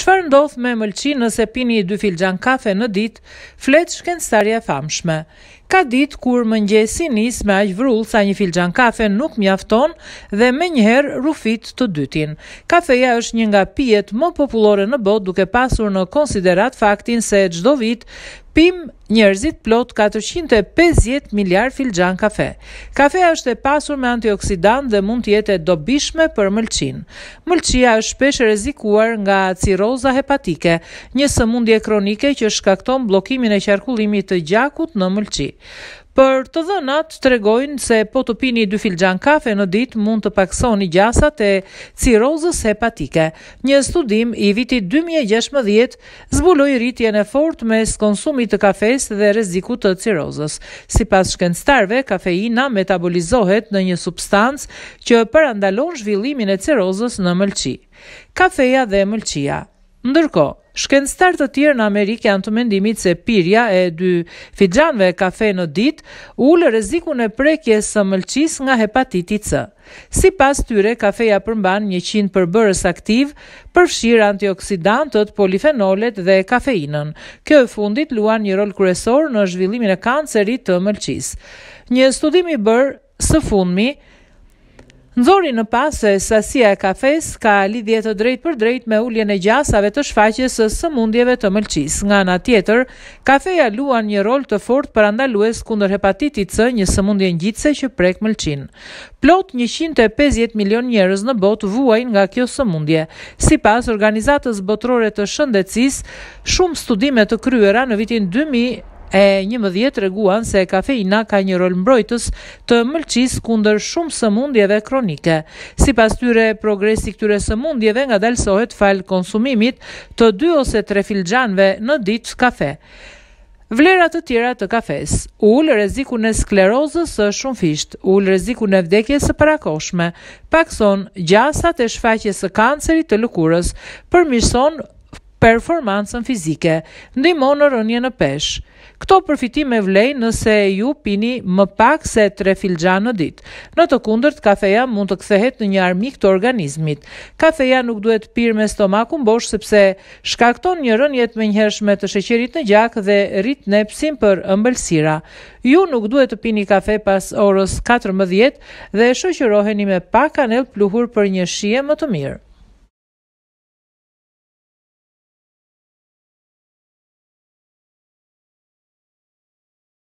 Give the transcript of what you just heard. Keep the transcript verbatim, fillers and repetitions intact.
Çfarë ndodh me mëlçi nëse pini dy filxhan kafe në ditë? Flet shkencëtarja e famshme. Ka ditë kur mëngjesi nis me aq vrull sa një filxhan kafe nuk mjafton dhe menjëherë rufit të dytin. Kafeja është një nga pijet më popullore në botë, duke pasur në konsiderat faktin se çdo vit pim njerëzit plot katërqind e pesëdhjetë miliard filxhan kafe. Kafeja është e pasur me antioksidant dhe mund të jetë e dobishme për mëlçin. Mëlçia është shpesh e rrezikuar nga ciroza hepatike, një sëmundje kronike që shkakton bllokimin e qarkullimit të gjakut në mëlçi. Për të dhënat tregojnë se po të pini dy filxhan kafe në ditë mund të paksoni gjasat e cirozës hepatike. Një studim i vitit dy mijë e gjashtëdhjetë zbuloi rritjen e fortë mes konsumit të kafes dhe rrezikut të cirozës. Sipas shkencëtarëve, kafeina metabolizohet në një substancë që parandalon zhvillimin e cirozës në mëlçi. Kafeja dhe mëlçia. Ndërkohë, shkencëtar të tjerë në Amerikë janë të mendimit se pirja e dy filxhanëve kafe në ditë ul rrezikun e prekjes së mëlçisë nga hepatiti C. Sipas tyre, kafeja përmban njëqind përbërës aktiv, përfshirë antioksidantët, polifenolet dhe kafeinën. Kjo e fundit luan një rol kryesor në zhvillimin e kancerit të mëlçisë. Një studim i bërë së fundmi nxori në pas se sasia e kafes ka lidhje të drejtë për drejtë me uljen e gjasave të shfaqjes së sëmundjeve të mëlçisë. Nga ana tjetër, kafeja luan një rol të fortë parandalues kundër hepatitit C, një sëmundje ngjitse që prek mëlçin. Plot njëqind e pesëdhjetë milion njerëz në botë vuajnë nga kjo sëmundje. Sipas Organizatës Botërore të Shëndetësisë, shumë studime të kryera në vitin dy mijë e njëmbëdhjetë treguan se kafeina ka një rol mbrojtës të mëlçisë kundër shumë sëmundjeve kronike. Sipas tyre, progresi këtyre sëmundjeve ngadalësohet fal konsumimit të dy ose tre filxhanëve në ditë kafe. Vlerat të tjera të kafes: ul rrezikun e sklerozës së shumfisht, ul rrezikun e vdekjes së parakohshme, pakson gjasat e shfaqjes së kancerit të lëkurës, përmirëson performancën fizike, ndihmon në rënien në peshë. Këto përfitime vlejnë nëse ju pini më pak se tre filxhan në ditë. Në të kundërt, kafeja mund të kthehet në një armik të organizmit. Kafeja nuk duhet pirë me stomakun bosh sepse shkakton një rënje të menjëhershme të sheqerit në gjak dhe rrit nepsin për ëmbëlsira. Ju nuk duhet të pini kafe pas orës katërmbëdhjetë dhe shoqëroheni me pak kanellë pluhur për një shije më të mirë.